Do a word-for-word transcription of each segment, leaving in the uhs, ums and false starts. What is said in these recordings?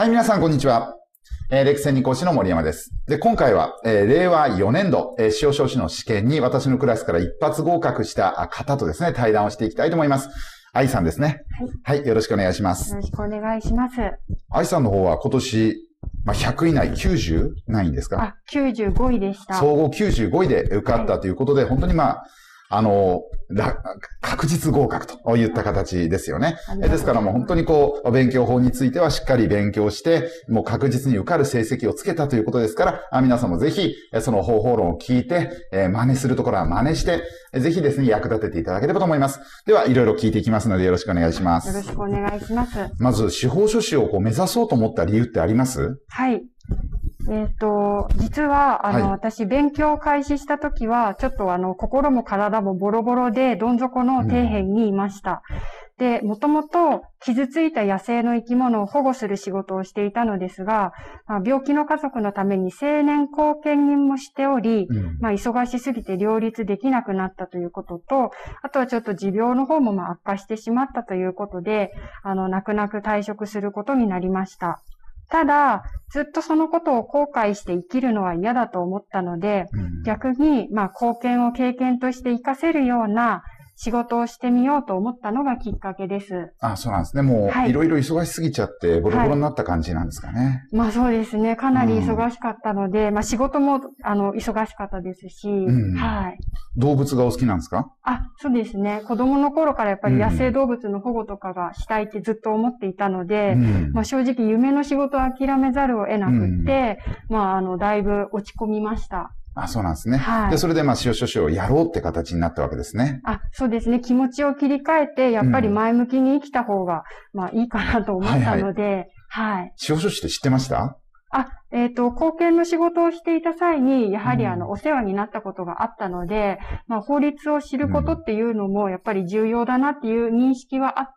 はい、皆さん、こんにちは。えー、レク専任講師の森山です。で、今回は、えー、れいわよねんど、えー、司法書士の試験に私のクラスから一発合格した方とですね、対談をしていきたいと思います。愛さんですね。はい。はい、よろしくお願いします。 よろしくお願いします。 愛さんの方は今年、まあ、ひゃくいない、きゅうじゅうないんですか？ あ、きゅうじゅうごいでした。 総合きゅうじゅうごいで受かったということで、はい、本当にまあ、あの、確実合格といった形ですよね。ですからもう本当にこう、勉強法についてはしっかり勉強して、もう確実に受かる成績をつけたということですから、皆さんもぜひ、その方法論を聞いて、真似するところは真似して、ぜひですね、役立てていただければと思います。では、いろいろ聞いていきますのでよろしくお願いします。 よろしくお願いします。 まず、司法書士をこう目指そうと思った理由ってあります？ はい。えっと、実は、あの、はい、私、勉強を開始したときは、ちょっとあの、心も体もボロボロで、どん底の底辺にいました。うん、で、もともと、傷ついた野生の生き物を保護する仕事をしていたのですが、まあ、病気の家族のために成年後見人もしており、うん、まあ、忙しすぎて両立できなくなったということと、あとはちょっと持病の方もまあ悪化してしまったということで、あの、泣く泣く退職することになりました。ただ、ずっとそのことを後悔して生きるのは嫌だと思ったので、うん、逆に、まあ、貢献を経験として活かせるような仕事をしてみようと思ったのがきっかけです。 あ、そうなんですね。もう、はい、いろいろ忙しすぎちゃって、ボロボロになった感じなんですかね。はい、 まあそうですね。かなり忙しかったので、うん、まあ仕事も、あの、忙しかったですし、うん、はい。 動物がお好きなんですか？ あ、そうですね。子供の頃からやっぱり野生動物の保護とかがしたいってずっと思っていたので、うん、まあ正直夢の仕事を諦めざるを得なくって、うん、まああの、だいぶ落ち込みました。 あ、そうなんですね。はい。で、それでまあ、司法書士をやろうって形になったわけですね。 あ、そうですね。気持ちを切り替えて、やっぱり前向きに生きた方が、うん、まあいいかなと思ったので、はい、はいはい。 司法書士って知ってました？ あ、えっと、貢献の仕事をしていた際に、やはりあの、お世話になったことがあったので、まあ法律を知ることっていうのも、やっぱり重要だなっていう認識はあって、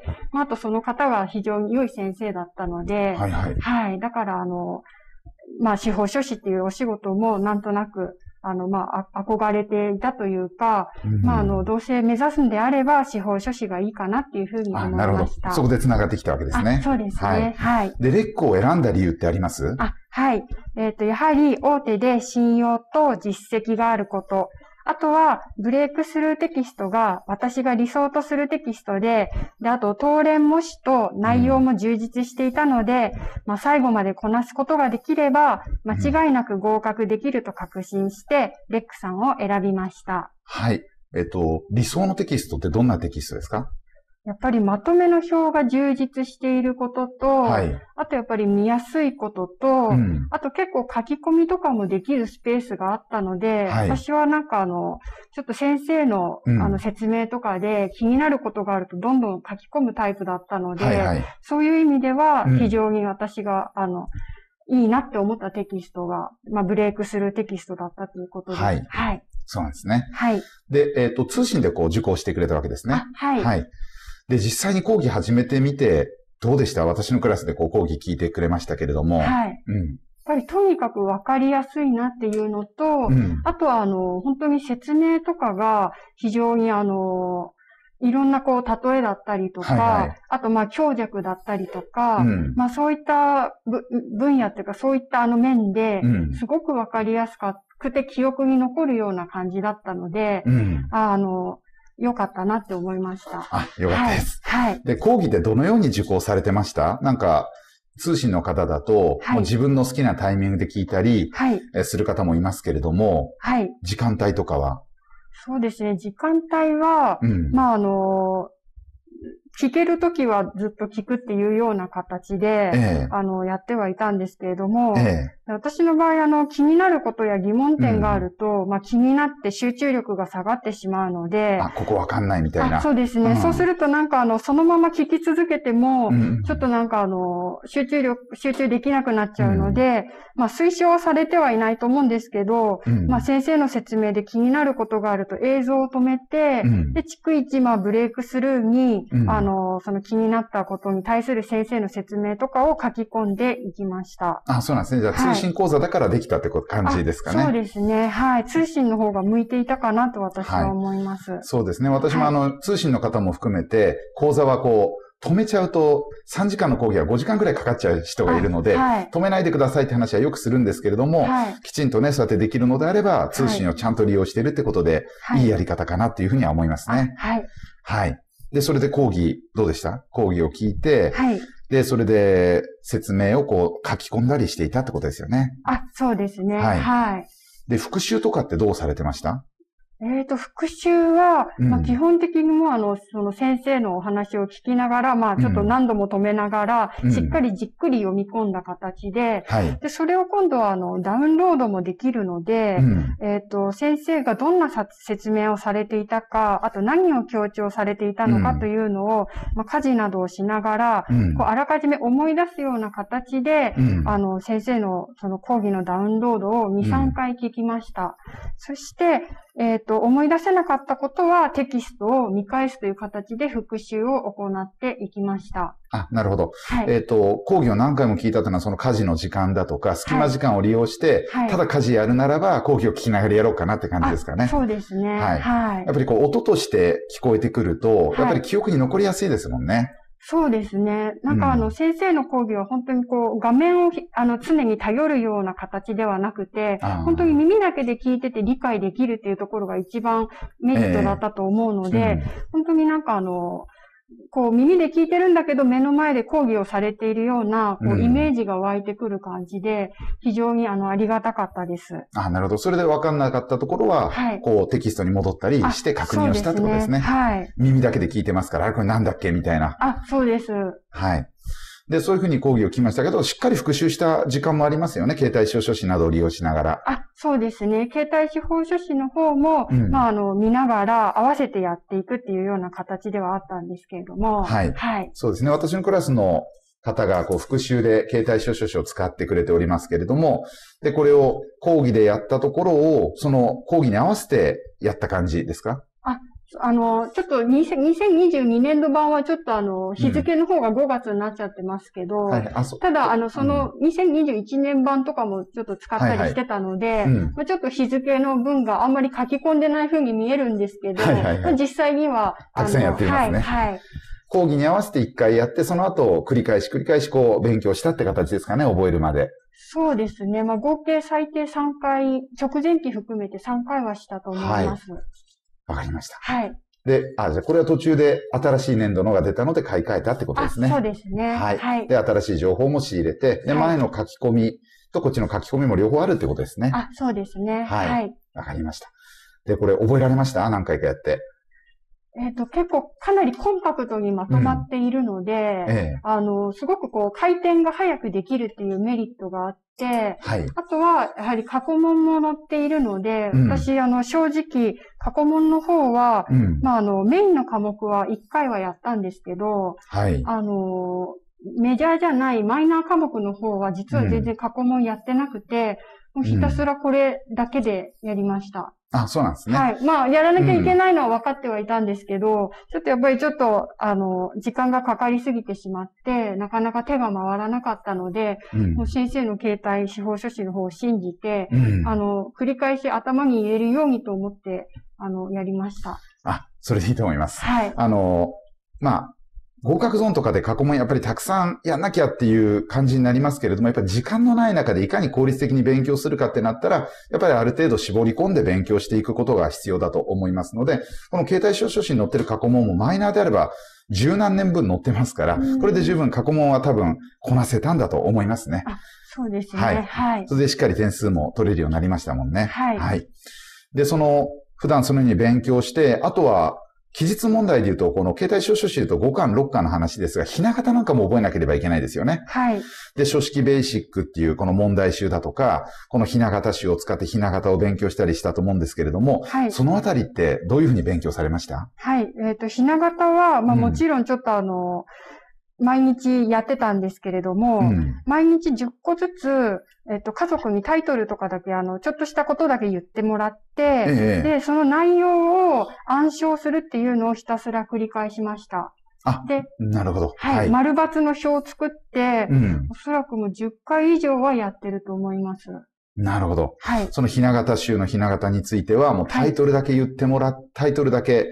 まああとその方が非常に良い先生だったので、はいはい。はい。だからあの、まあ、司法書士っていうお仕事もなんとなく、あの、まあ、憧れていたというか、うん、まあ、あの、どうせ目指すんであれば、司法書士がいいかなっていうふうに思いました。 あ、なるほど。そこで繋がってきたわけですね。 そうですね。はい。はい、 で、レックを選んだ理由ってあります？ あ、はい。えっと、やはり大手で信用と実績があること。あとは、ブレイクスルーテキストが私が理想とするテキストで、で、あと、答練模試と内容も充実していたので、うん、まあ、最後までこなすことができれば、間違いなく合格できると確信して、レックさんを選びました。 はい。えっと、理想のテキストってどんなテキストですか？ やっぱりまとめの表が充実していることと、はい、あとやっぱり見やすいことと、うん、あと結構書き込みとかもできるスペースがあったので、はい、私はなんかあの、ちょっと先生の、うん、あの説明とかで気になることがあるとどんどん書き込むタイプだったので、はいはい、そういう意味では非常に私が、うん、あの、いいなって思ったテキストが、まあブレイクスルーテキストだったということで、はい。はい。 そうなんですね。 はい。 で、えっと、通信でこう受講してくれたわけですね。 はい。 はい。で、実際に講義始めてみて、どうでした？私のクラスでこう講義聞いてくれましたけれども。 はい。うん。やっぱりとにかくわかりやすいなっていうのと、うん、あとはあの、本当に説明とかが非常にあの、いろんなこう、例えだったりとか、はいはい、あとまあ強弱だったりとか、うん、まあそういった分野っていうかそういったあの面で、すごくわかりやすくて記憶に残るような感じだったので、うん、あの、良かったなって思いました。 あ、良かったです。 はい。はい、 で、講義でどのように受講されてました？なんか、通信の方だと、はい、もう自分の好きなタイミングで聞いたり、はい、する方もいますけれども、はい。時間帯とかは？ そうですね。時間帯は、うん、まあ、あの、聞けるときはずっと聞くっていうような形で、ええ、あの、やってはいたんですけれども、ええ、私の場合、あの、気になることや疑問点があると、うん、まあ、気になって集中力が下がってしまうので、 あ、ここわかんないみたいな。 そうですね、うん。そうするとなんかあの、そのまま聞き続けても、うん、ちょっとなんかあの、集中力、集中できなくなっちゃうので、うん、まあ、推奨はされてはいないと思うんですけど、うん、まあ、先生の説明で気になることがあると映像を止めて、うん、で、逐一、まあ、ブレイクスルーに、うん、あの、その気になったことに対する先生の説明とかを書き込んでいきました。 あ、そうなんですね。じゃあ、通信講座だからできたって感じですかね。 そうですね。はい。通信の方が向いていたかなと私は思います。はい、 そうですね。私もあの、はい、通信の方も含めて、講座はこう、 止めちゃうとさんじかんの講義はごじかんくらいかかっちゃう人がいるので、はい、止めないでくださいって話はよくするんですけれども、はい、きちんとね、そうやってできるのであれば、通信をちゃんと利用しているってことで、はい、いいやり方かなっていうふうには思いますね。 はい。 はい。で、それで講義、どうでした？講義を聞いて、はい。で、それで説明をこう書き込んだりしていたってことですよね。 あ、そうですね。はい。はい。 で、復習とかってどうされてました？ えっと、復習は、うん、まあ、基本的にもあの、その先生のお話を聞きながら、まあ、ちょっと何度も止めながら、うん、しっかりじっくり読み込んだ形で、はい、で、それを今度はあの、ダウンロードもできるので、うん、えっと、先生がどんな説明をされていたか、あと何を強調されていたのかというのを、うん、まあ、家事などをしながら、うん、こう、あらかじめ思い出すような形で、うん、あの、先生のその講義のダウンロードをに、さんかい聞きました。うん、そして、えっと、思い出せなかったことはテキストを見返すという形で復習を行っていきました。 あ、なるほど。はい、えっと、講義を何回も聞いたというのはその家事の時間だとか、隙間時間を利用して、はい、ただ家事やるならば講義を聞きながらやろうかなって感じですかね。 そうですね。 はい。はい、やっぱりこう音として聞こえてくると、やっぱり記憶に残りやすいですもんね。 そうですね。なんかあの、先生の講義は本当にこう、画面をあの、常に頼るような形ではなくて、本当に耳だけで聞いてて理解できるっていうところが一番メリットだったと思うので、えーうん、本当になんかあの、こう耳で聞いてるんだけど目の前で講義をされているようなこうイメージが湧いてくる感じで、非常にあのありがたかったです。 あ、なるほど。それで分かんなかったところは、はい、こうテキストに戻ったりして確認をしたってことですね。はい。耳だけで聞いてますから、あれこれなんだっけみたいな。 あ、そうです。 はい。で、そういうふうに講義を聞きましたけど、しっかり復習した時間もありますよね。携帯司法書士などを利用しながら。 あ、そうですね。携帯司法書士の方も、うん、まあ、あの、見ながら合わせてやっていくっていうような形ではあったんですけれども。 はい。はい。そうですね。私のクラスの方が、こう、復習で携帯司法書士を使ってくれておりますけれども、で、これを講義でやったところを、その講義に合わせてやった感じですか？ あ、あの、ちょっとにせんにじゅうにねんど版はちょっとあの、日付の方がごがつになっちゃってますけど、うんはい、あただあの、そのにせんにじゅういちねん版とかもちょっと使ったりしてたので、はいはいうんまあ、ちょっと日付の分があんまり書き込んでない風に見えるんですけど、はいはいはい、実際には、 たくさんやっていますね。はい。はい、講義に合わせていっかいやって、その後繰り返し繰り返しこう勉強したって形ですかね、覚えるまで。 そうですね。まあ合計最低さんかい、直前期含めてさんかいはしたと思います。 わ、はい、かりました。 はい。 で、あ、じゃあこれは途中で新しい年度のが出たので買い替えたってことですね。 そうですね。 はい。はい。で、新しい情報も仕入れて、で、前の書き込みとこっちの書き込みも両方あるってことですね。 あ、そうですね。 はい。わ、はい、かりました。で、これ覚えられました？何回かやって。 えっと、結構かなりコンパクトにまとまっているので、うんええ、あの、すごくこう回転が早くできるっていうメリットがあって、はい、あとは、やはり過去問も載っているので、うん、私、あの、正直、過去問の方は、うん、まあ、あの、メインの科目はいっかいはやったんですけど、はい、あの、メジャーじゃないマイナー科目の方は実は全然過去問やってなくて、もうひたすらこれだけでやりました。 あ、そうなんですね。 はい。まあ、やらなきゃいけないのは分かってはいたんですけど、うん、ちょっとやっぱりちょっと、あの、時間がかかりすぎてしまって、なかなか手が回らなかったので、うん、もう先生の携帯司法書士の方を信じて、うん、あの、繰り返し頭に入れるようにと思って、あの、やりました。 あ、それでいいと思います。はい。あの、まあ、合格ゾーンとかで過去問やっぱりたくさんやんなきゃっていう感じになりますけれども、やっぱり時間のない中でいかに効率的に勉強するかってなったら、やっぱりある程度絞り込んで勉強していくことが必要だと思いますので、この携帯司法書士に載ってる過去問もマイナーであれば十何年分載ってますから、これで十分過去問は多分こなせたんだと思いますね。 あ、そうですね。 はい。はい。それでしっかり点数も取れるようになりましたもんね。 はい。はい。 で、その、普段そのように勉強して、あとは、記述問題で言うと、この携帯司法書士で言うとごかん、ろっかんの話ですが、ひな形なんかも覚えなければいけないですよね。 はい。 で、書式ベーシックっていうこの問題集だとか、このひな形集を使ってひな形を勉強したりしたと思うんですけれども、はい。そのあたりってどういうふうに勉強されました？ はい。えっと、ひな形は、まあもちろんちょっとあの、うん、毎日やってたんですけれども、うん、毎日じゅっこずつ、えっと、家族にタイトルとかだけ、あの、ちょっとしたことだけ言ってもらって、ええ、で、その内容を暗唱するっていうのをひたすら繰り返しました。 あ、で、なるほど。 はい。はい、丸×の表を作って、うん、おそらくもうじゅっかい以上はやってると思います。 なるほど。はい。そのひな形集のひな形については、もうタイトルだけ言ってもらっ、はい、タイトルだけ、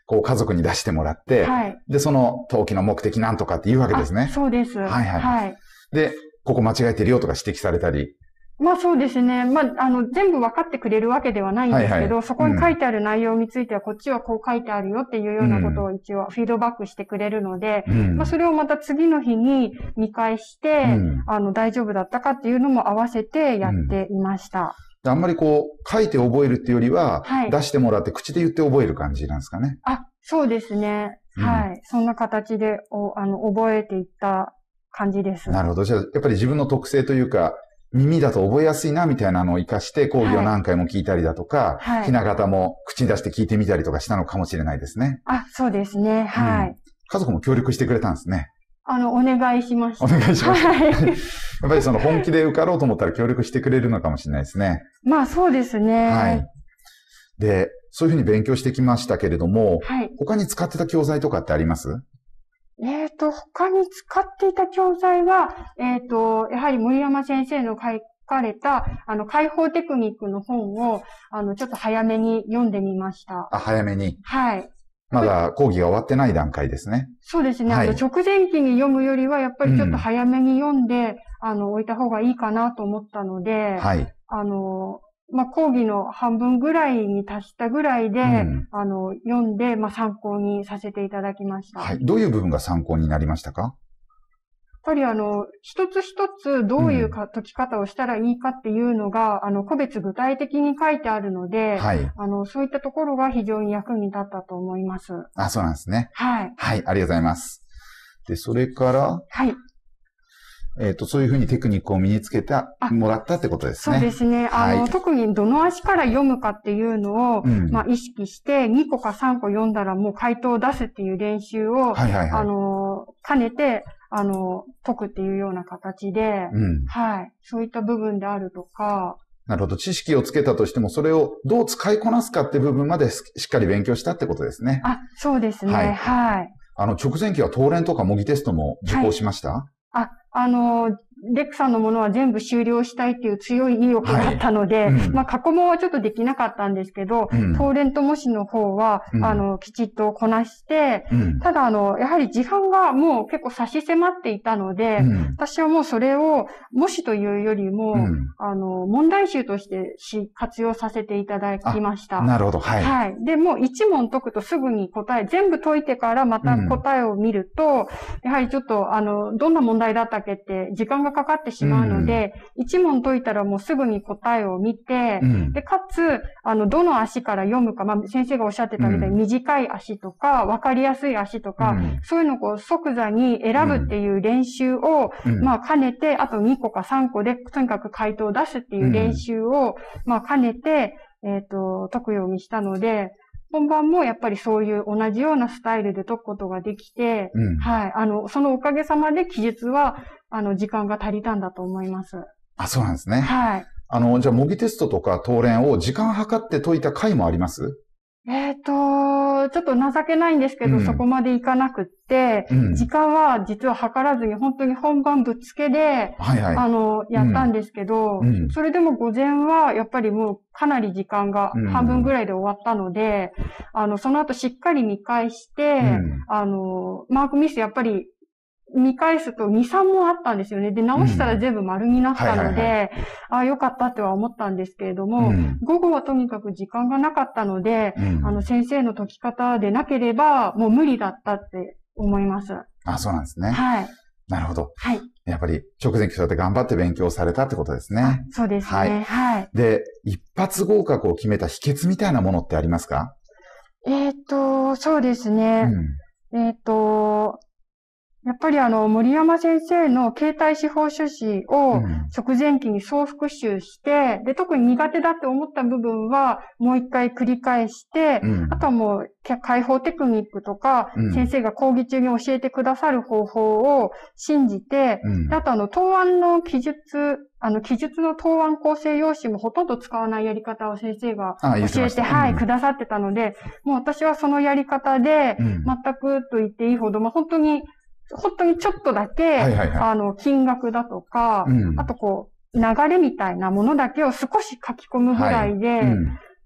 こう家族に出してもらって、はい、で、その登記の目的なんとかって言うわけですね。 そうです。はいはい。はい。 で、ここ間違えてるよとか指摘されたり。 まあそうですね。まあ、あの、全部分かってくれるわけではないんですけど、はいはい、そこに書いてある内容については、こっちはこう書いてあるよっていうようなことを一応フィードバックしてくれるので、うん、まあそれをまた次の日に見返して、うん、あの、大丈夫だったかっていうのも合わせてやっていました。 うん、あんまりこう、書いて覚えるっていうよりは、はい、出してもらって口で言って覚える感じなんですかね。 あ、そうですね。うん、はい。そんな形で、おあの、覚えていった感じです。 なるほど。じゃあ、やっぱり自分の特性というか、耳だと覚えやすいな、みたいなのを活かして、講義を何回も聞いたりだとか、はい、ひな形も口に出して聞いてみたりとかしたのかもしれないですね。 あ、そうですね。はい、うん。 家族も協力してくれたんですね。 あの、お願いしました。 お願いしました。はい。やっぱりその本気で受かろうと思ったら協力してくれるのかもしれないですね。 まあ、そうですね。 はい。で、そういうふうに勉強してきましたけれども、はい、他に使ってた教材とかってあります？ えっと、他に使っていた教材は、えっと、やはり森山先生の書かれた、あの、解放テクニックの本を、あの、ちょっと早めに読んでみました。 あ、早めに。 はい。 まだ講義が終わってない段階ですね。 そうですね。はい、あの、直前期に読むよりは、やっぱりちょっと早めに読んで、うん、あの、置いた方がいいかなと思ったので、はい。あの、まあ、講義の半分ぐらいに達したぐらいで、うん、あの、読んで、まあ、参考にさせていただきました。 はい。どういう部分が参考になりましたか？ やっぱりあの、一つ一つどういうか、うん、解き方をしたらいいかっていうのが、あの、個別具体的に書いてあるので、はい。あの、そういったところが非常に役に立ったと思います。 あ、そうなんですね。 はい。 はい。ありがとうございます。で、それから、 はい。 えっと、そういうふうにテクニックを身につけた、もらったってことですね。 そうですね。あの、はい、特にどの足から読むかっていうのを、うん、まあ、意識して、にこかさんこ読んだらもう回答を出すっていう練習を、はいはいはい、あの、兼ねて、あの、解くっていうような形で、うん、はい。そういった部分であるとか、 なるほど。知識をつけたとしても、それをどう使いこなすかって部分までしっかり勉強したってことですね。 あ、そうですね。はい。はい、 あの、直前期は答練とか模擬テストも受講しました？はい、 あ、あの、レックさんのものは全部終了したいっていう強い意欲があったので、はいうん、まあ過去問はちょっとできなかったんですけど、うん、答練と模試の方は、うん、あの、きちっとこなして、うん、ただあの、やはり時間がもう結構差し迫っていたので、うん、私はもうそれを模試というよりも、うん、あの、問題集として活用させていただきました。 なるほど、はい。 はい。で、もう一問解くとすぐに答え、全部解いてからまた答えを見ると、うん、やはりちょっとあの、どんな問題だったっけって時間がかかってしまうので、うん、一問解いたらもうすぐに答えを見て、うん、で、かつ、あの、どの足から読むか、まあ、先生がおっしゃってたみたいに短い足とか、わかりやすい足とか、うん、そういうのをこう即座に選ぶっていう練習を、うん、まあ、兼ねて、あとにこかさんこで、とにかく回答を出すっていう練習を、まあ、兼ねて、えっと、解くようにしたので、本番もやっぱりそういう同じようなスタイルで解くことができて、うん、はい。あの、そのおかげさまで記述は、あの、時間が足りたんだと思います。 あ、そうなんですね。 はい。 あの、じゃあ模擬テストとか答練を時間計って解いた回もあります？ えっと、ちょっと情けないんですけど、うん、そこまでいかなくって、うん、時間は実は計らずに本当に本番ぶっつけで、はいはい、あの、やったんですけど、うん、それでも午前はやっぱりもうかなり時間が半分ぐらいで終わったので、あの、その後しっかり見返して、あの、マークミスやっぱり見返すとに、さん問あったんですよね。で、直したら全部丸になったので、ああ、よかったっては思ったんですけれども、うん、午後はとにかく時間がなかったので、うん、あの、先生の解き方でなければ、もう無理だったって思います。 あ、そうなんですね。 はい。 なるほど。 はい。 やっぱり直前期そうやって頑張って勉強されたってことですね。 そうですね。はい。はい、 で、一発合格を決めた秘訣みたいなものってありますか？ えっと、そうですね。うん、えっと、やっぱりあの、森山先生の携帯司法書士を直前期に総復習して、うん、で、特に苦手だって思った部分はもう一回繰り返して、うん、あとはもう解放テクニックとか、うん、先生が講義中に教えてくださる方法を信じて、うん、あとあの、答案の記述、あの、記述の答案構成用紙もほとんど使わないやり方を先生が教えて、はい、うん、くださってたので、もう私はそのやり方で、全くと言っていいほど、まあ、本当に、本当にちょっとだけ、はいはいはい、あの、金額だとか、うん、あとこう、流れみたいなものだけを少し書き込むぐらいで、はいうん、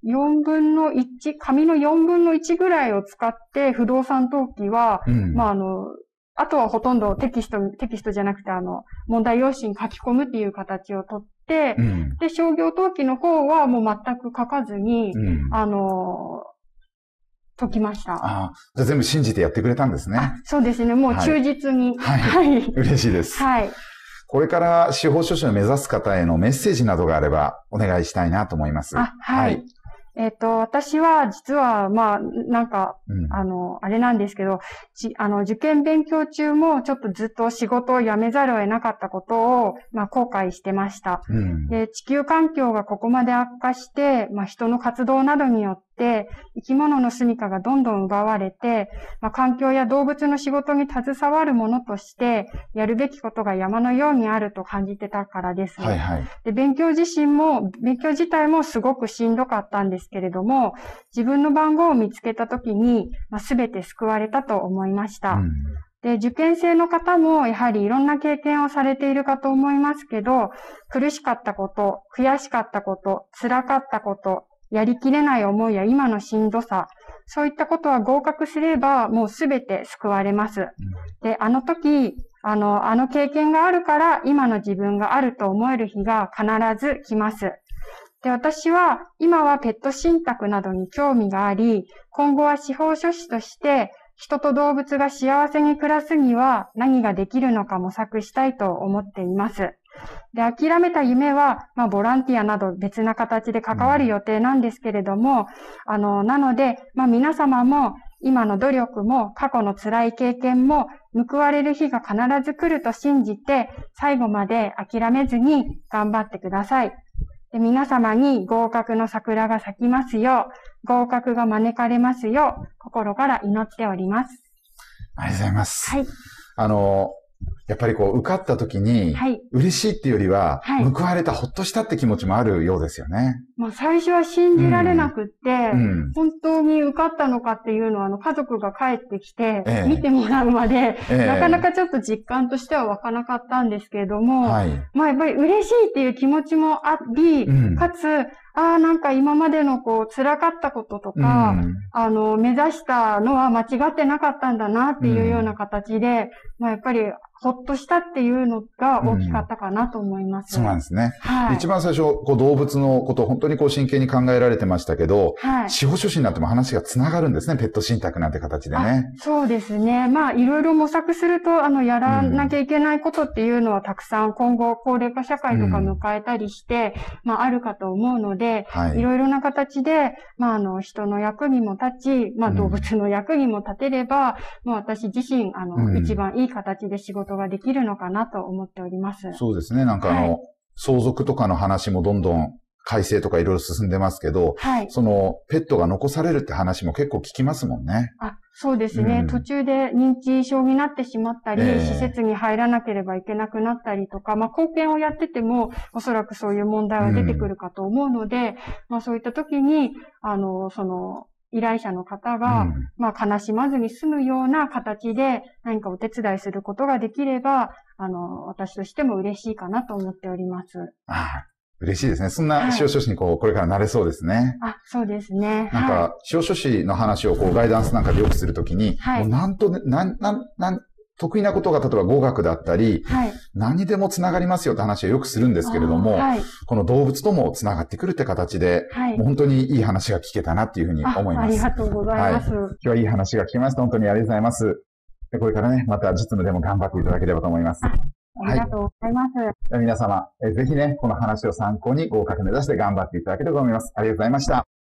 よんぶんのいち、紙のよんぶんのいちぐらいを使って不動産登記は、うん、まあ、あの、あとはほとんどテキスト、テキストじゃなくて、あの、問題用紙に書き込むっていう形をとって、うん、で、商業登記の方はもう全く書かずに、うん、あの、解きました。 ああ、じゃあ全部信じてやってくれたんですね。 そうですね。もう忠実に。 はい。はい。はい、嬉しいです。 はい。 これから司法書士を目指す方へのメッセージなどがあればお願いしたいなと思います。 あ、はい。はい、えっと、私は実は、まあ、なんか、うん、あの、あれなんですけど、あの、受験勉強中もちょっとずっと仕事を辞めざるを得なかったことを、まあ、後悔してました。うん、で、地球環境がここまで悪化して、まあ、人の活動などによって、生き物の住処がどんどん奪われて、まあ、環境や動物の仕事に携わるものとして、やるべきことが山のようにあると感じてたからです。 はいはい。 で、勉強自身も、勉強自体もすごくしんどかったんですけれども、自分の番号を見つけたときに、まあ、全て救われたと思いました。うん、で、受験生の方もやはりいろんな経験をされているかと思いますけど、苦しかったこと、悔しかったこと、辛かったこと、やりきれない思いや今のしんどさ、そういったことは合格すればもうすべて救われます。で、あの時、あの、あの経験があるから今の自分があると思える日が必ず来ます。で、私は今はペット信託などに興味があり、今後は司法書士として人と動物が幸せに暮らすには何ができるのか模索したいと思っています。で、諦めた夢は、まあ、ボランティアなど別な形で関わる予定なんですけれども、あの、なので、まあ、皆様も今の努力も過去の辛い経験も報われる日が必ず来ると信じて、最後まで諦めずに頑張ってください。で、皆様に合格の桜が咲きますよう、合格が招かれますよう、心から祈っております。 ありがとうございます。 はい。 あの、やっぱりこう、受かった時に、はい、嬉しいっていうよりは、はい、報われた、ほっとしたって気持ちもあるようですよね。 まあ、最初は信じられなくって、うん、本当に受かったのかっていうのは、あの、家族が帰ってきて、ええ、見てもらうまで、ええ、なかなかちょっと実感としては湧かなかったんですけれども、はい、まあ、やっぱり嬉しいっていう気持ちもあり、うん、かつ、ああ、なんか今までのこう、辛かったこととか、うん、あの、目指したのは間違ってなかったんだなっていうような形で、うん、まあやっぱり、ほっとしたっていうのが大きかったかなと思います。 うん、そうなんですね。はい。一番最初、こう動物のことを本当にこう真剣に考えられてましたけど、はい。司法書士になっても話が繋がるんですね。ペット信託なんて形でね。 そうですね。まあ、いろいろ模索すると、あの、やらなきゃいけないことっていうのはたくさん今後、高齢化社会とか迎えたりして、うん、まあ、あるかと思うので、はい。いろいろな形で、まあ、あの、人の役にも立ち、まあ、動物の役にも立てれば、うん、もう私自身、あの、うん、一番いい形で仕事ができるのかなと思っております。 そうですね。なんかあの、はい、相続とかの話もどんどん改正とかいろいろ進んでますけど、はい、そのペットが残されるって話も結構聞きますもんね。 あ、そうですね。うん、途中で認知症になってしまったり、えー、施設に入らなければいけなくなったりとか、まあ貢献をやっててもおそらくそういう問題は出てくるかと思うので、うん、まあそういった時に、あの、その、依頼者の方が、うん、まあ悲しまずに済むような形で何かお手伝いすることができれば、あの、私としても嬉しいかなと思っております。 ああ、嬉しいですね。そんな司法書士にこう、これからなれそうですね。 あ、そうですね。 なんか、司法書士の話をこう、ガイダンスなんかでよくするときに、はい、もうなんと、なん、なん、なん、得意なことが例えば語学だったり、はい、何にでもつながりますよって話はよくするんですけれども、はい、この動物ともつながってくるって形で、はい、もう本当にいい話が聞けたなっていうふうに思います。 あ、ありがとうございます、はい。 今日はいい話が聞けました。本当にありがとうございます。でこれからね、また実務でも頑張っていただければと思います。 ありがとうございます。 はい、皆様、えぜひね、この話を参考に合格目指して頑張っていただければと思います。ありがとうございました。